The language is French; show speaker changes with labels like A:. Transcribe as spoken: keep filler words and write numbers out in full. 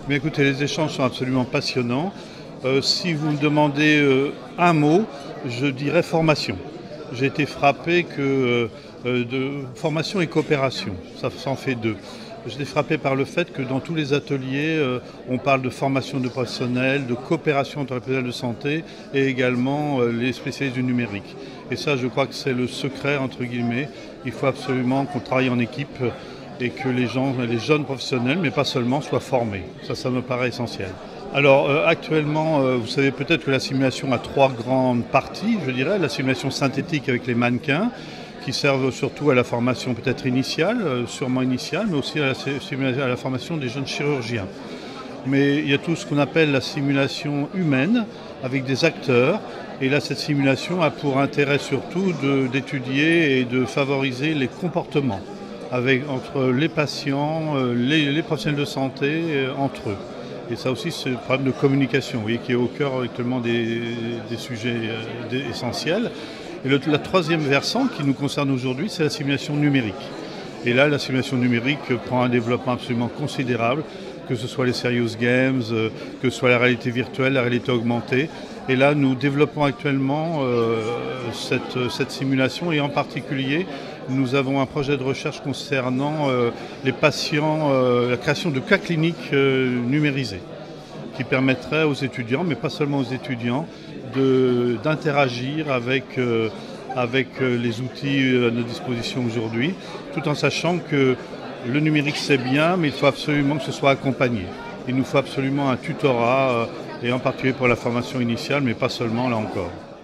A: Mais écoutez, les échanges sont absolument passionnants. Euh, si vous me demandez euh, un mot, je dirais formation. J'ai été frappé que euh, de formation et coopération, ça s'en fait deux. J'ai été frappé par le fait que dans tous les ateliers, euh, on parle de formation de personnel, de coopération entre les professionnels de santé et également euh, les spécialistes du numérique. Et ça, je crois que c'est le secret, entre guillemets. Il faut absolument qu'on travaille en équipe et que les gens, les jeunes professionnels, mais pas seulement, soient formés. Ça, ça me paraît essentiel. Alors euh, actuellement, euh, vous savez peut-être que la simulation a trois grandes parties, je dirais. La simulation synthétique avec les mannequins, qui servent surtout à la formation peut-être initiale, euh, sûrement initiale, mais aussi à la, à la formation des jeunes chirurgiens. Mais il y a tout ce qu'on appelle la simulation humaine, avec des acteurs. Et là, cette simulation a pour intérêt surtout de, d'étudier et de favoriser les comportements avec, entre les patients, les, les professionnels de santé, euh, entre eux. Et ça aussi, c'est le problème de communication, vous voyez, qui est au cœur actuellement des, des sujets euh, des, essentiels. Et le la troisième versant qui nous concerne aujourd'hui, c'est la simulation numérique. Et là, la simulation numérique prend un développement absolument considérable, que ce soit les serious games, euh, que ce soit la réalité virtuelle, la réalité augmentée. Et là, nous développons actuellement euh, cette, cette simulation et en particulier, nous avons un projet de recherche concernant euh, les patients, euh, la création de cas cliniques euh, numérisés qui permettrait aux étudiants, mais pas seulement aux étudiants, de, d'interagir avec, euh, avec les outils à notre disposition aujourd'hui, tout en sachant que le numérique c'est bien, mais il faut absolument que ce soit accompagné. Il nous faut absolument un tutorat, euh, et en particulier pour la formation initiale, mais pas seulement là encore.